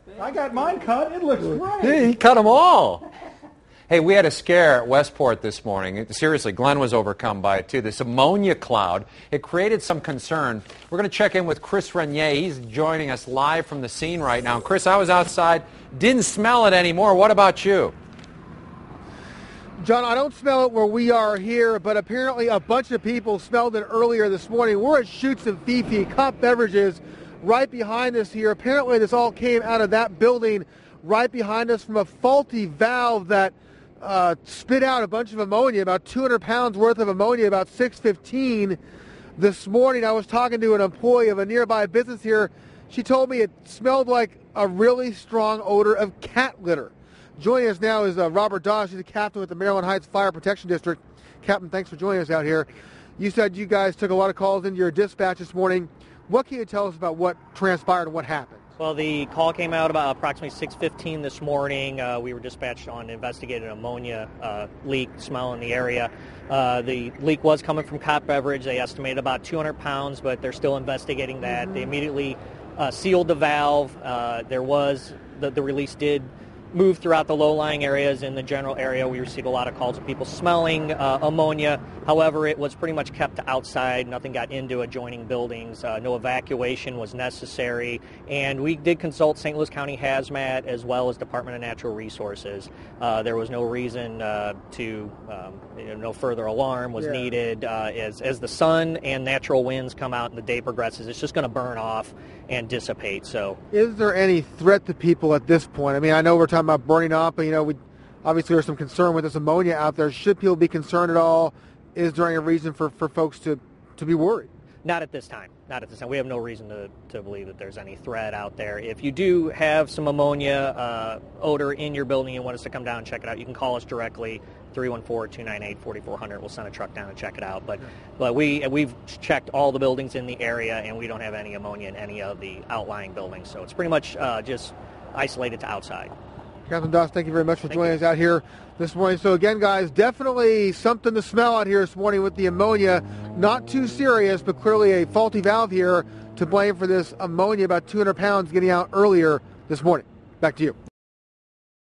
I got mine cut. It looks great. Yeah, he cut them all. Hey, we had a scare at Westport this morning. Seriously, Glenn was overcome by it, too. This ammonia cloud, it created some concern. We're going to check in with Chris Renier. He's joining us live from the scene right now. Chris, I was outside, didn't smell it anymore. What about you? John, I don't smell it where we are here, but apparently a bunch of people smelled it earlier this morning. We're at Shoots and Fifi, Cup Beverages, right behind us here. Apparently this all came out of that building right behind us from a faulty valve that spit out a bunch of ammonia, about 200 pounds worth of ammonia, about 6:15 this morning. I was talking to an employee of a nearby business here. She told me it smelled like a really strong odor of cat litter. Joining us now is Robert Dawes. He's a captain with the Maryland Heights Fire Protection District. Captain, thanks for joining us out here. You said you guys took a lot of calls into your dispatch this morning. What can you tell us about what transpired and what happened? Well, the call came out about approximately 6:15 this morning. We were dispatched on an investigated ammonia leak smell in the area. The leak was coming from Cop Beverage. They estimated about 200 pounds, but they're still investigating that. They immediately sealed the valve. The release did move throughout the low-lying areas. In the general area, we received a lot of calls of people smelling ammonia. However, it was pretty much kept outside. Nothing got into adjoining buildings. No evacuation was necessary. And we did consult St. Louis County Hazmat as well as Department of Natural Resources. There was no reason no further alarm was needed. As the sun and natural winds come out and the day progresses, it's just going to burn off and dissipate. So, is there any threat to people at this point? I mean, I know we're talking about burning off, but obviously there's some concern with this ammonia out there. Should people be concerned at all? Is there any reason for folks to be worried? Not at this time. Not at this time. We have no reason to believe that there's any threat out there. If you do have some ammonia odor in your building and want us to come down and check it out, you can call us directly, 314-298-4400. We'll send a truck down and check it out. But we've checked all the buildings in the area, and we don't have any ammonia in any of the outlying buildings. So it's pretty much just isolated to outside. Captain Dawes, thank you very much for joining us out here this morning. So again, guys, definitely something to smell out here this morning with the ammonia. Not too serious, but clearly a faulty valve here to blame for this ammonia, about 200 pounds, getting out earlier this morning. Back to you.